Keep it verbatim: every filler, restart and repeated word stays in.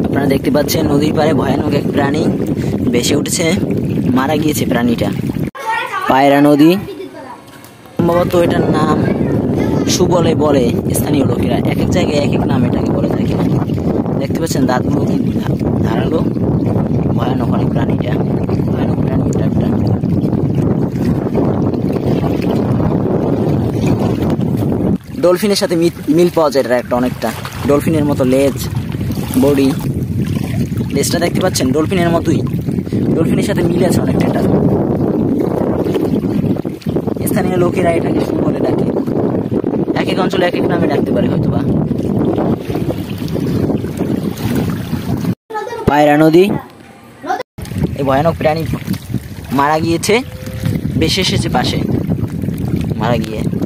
আপনারা দেখতে পাচ্ছেন নদীর পাড়ে ভয়ানক এক প্রাণী ভেসে উঠেছে, মারা গিয়েছে প্রাণীটা। পায়রা নদী, সম্ভবত এটার নাম সুবলে বলে স্থানীয় লোকেরা, এক এক জায়গায় এক এক নাম এটাকে বলে থাকে। দেখতে পাচ্ছেন দাঁতগুলো কি ধারালো, ভয়ানক অনেক প্রাণীটা, ভয়ানক প্রাণী এটা একটা। ডলফিনের সাথে মিল পাওয়া যায় এটা একটা অনেকটা, ডলফিনের মতো লেজ, বডি, লেজটা দেখতে পাচ্ছেন ডলফিনের মতোই, ডলফিনের সাথে মিল আছে অনেকটা এটা। স্থানীয় লোকেরা এটাকে সু বলে ডাকে, এক এক অঞ্চলে এক এক নামে ডাকতে পারে হয়তো বা। পায়রা নদী, এই ভয়ানক প্রাণী মারা গিয়েছে, ভেসে এসেছে পাশে মারা গিয়ে।